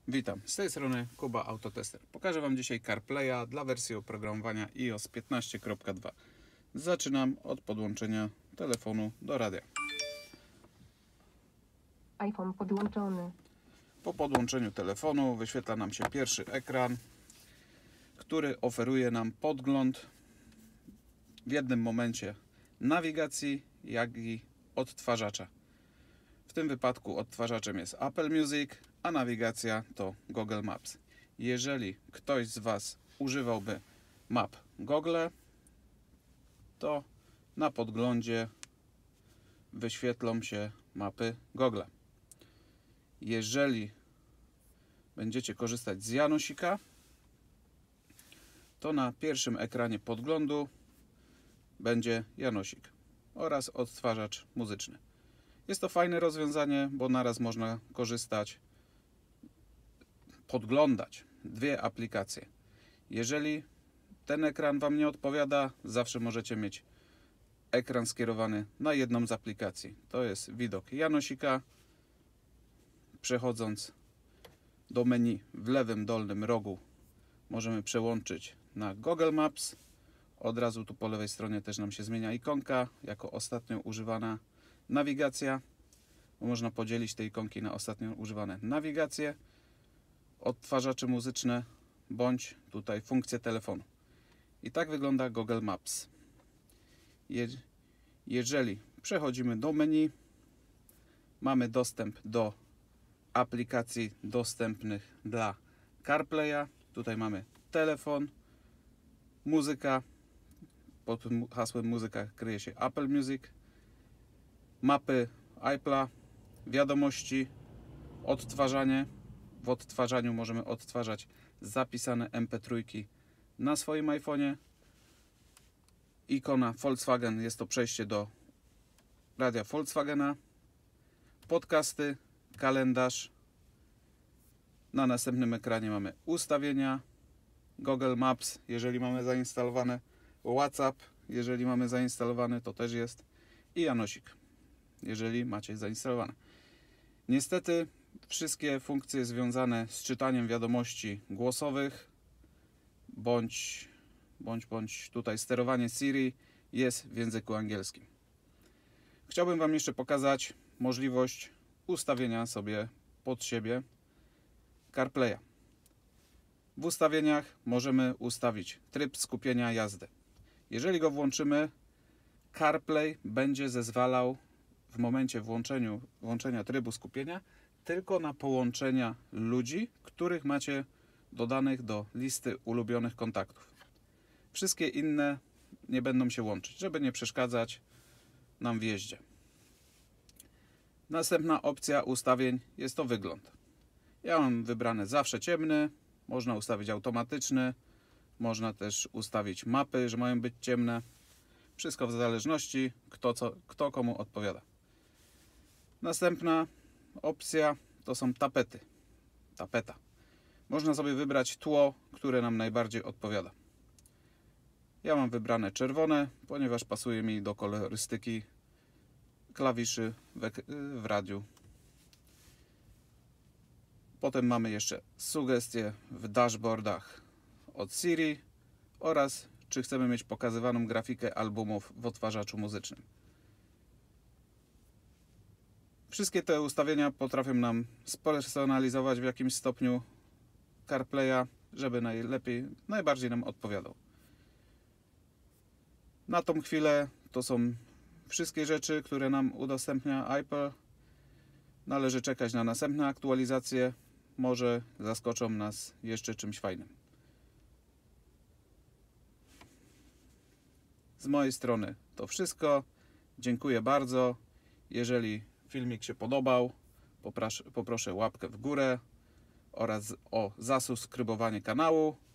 Witam, z tej strony Kuba Autotester. Pokażę Wam dzisiaj CarPlaya dla wersji oprogramowania iOS 15.2. Zaczynam od podłączenia telefonu do radia. iPhone podłączony. Po podłączeniu telefonu wyświetla nam się pierwszy ekran, który oferuje nam podgląd w jednym momencie nawigacji, jak i odtwarzacza. W tym wypadku odtwarzaczem jest Apple Music, a nawigacja to Google Maps. Jeżeli ktoś z Was używałby map Google, to na podglądzie wyświetlą się mapy Google. Jeżeli będziecie korzystać z Janosika, to na pierwszym ekranie podglądu będzie Janosik oraz odtwarzacz muzyczny. Jest to fajne rozwiązanie, bo naraz można korzystać, podglądać dwie aplikacje. Jeżeli ten ekran Wam nie odpowiada, zawsze możecie mieć ekran skierowany na jedną z aplikacji. To jest widok Janosika. Przechodząc do menu w lewym dolnym rogu możemy przełączyć na Google Maps. Od razu tu po lewej stronie też nam się zmienia ikonka jako ostatnio używana nawigacja. Można podzielić te ikonki na ostatnio używane nawigacje, odtwarzacze muzyczne bądź tutaj funkcje telefonu. I tak wygląda Google Maps. Jeżeli przechodzimy do menu, mamy dostęp do aplikacji dostępnych dla CarPlaya. Tutaj mamy telefon, muzyka. Pod hasłem muzyka kryje się Apple Music, mapy Apple'a, wiadomości, odtwarzanie. W odtwarzaniu możemy odtwarzać zapisane MP3 na swoim iPhone'ie. Ikona Volkswagen jest to przejście do radia Volkswagena. Podcasty, kalendarz. Na następnym ekranie mamy ustawienia, Google Maps, jeżeli mamy zainstalowane, WhatsApp, jeżeli mamy zainstalowane, to też jest, i Janosik, jeżeli macie zainstalowane. Niestety wszystkie funkcje związane z czytaniem wiadomości głosowych bądź tutaj sterowanie Siri jest w języku angielskim. Chciałbym Wam jeszcze pokazać możliwość ustawienia sobie pod siebie CarPlaya. W ustawieniach możemy ustawić tryb skupienia jazdy. Jeżeli go włączymy, CarPlay będzie zezwalał w momencie włączenia trybu skupienia tylko na połączenia ludzi, których macie dodanych do listy ulubionych kontaktów. Wszystkie inne nie będą się łączyć, żeby nie przeszkadzać nam w jeździe. Następna opcja ustawień jest to wygląd. Ja mam wybrane zawsze ciemny, można ustawić automatyczny, można też ustawić mapy, że mają być ciemne. Wszystko w zależności kto komu odpowiada. Następna opcja to są tapety. Tapeta. Można sobie wybrać tło, które nam najbardziej odpowiada. Ja mam wybrane czerwone, ponieważ pasuje mi do kolorystyki klawiszy w radiu. Potem mamy jeszcze sugestie w dashboardach od Siri oraz czy chcemy mieć pokazywaną grafikę albumów w odtwarzaczu muzycznym. Wszystkie te ustawienia potrafią nam spersonalizować w jakimś stopniu CarPlaya, żeby najbardziej nam odpowiadał. Na tą chwilę to są wszystkie rzeczy, które nam udostępnia Apple. Należy czekać na następne aktualizacje. Może zaskoczą nas jeszcze czymś fajnym. Z mojej strony to wszystko. Dziękuję bardzo. Jeżeli filmik się podobał, poproszę łapkę w górę oraz o zasubskrybowanie kanału.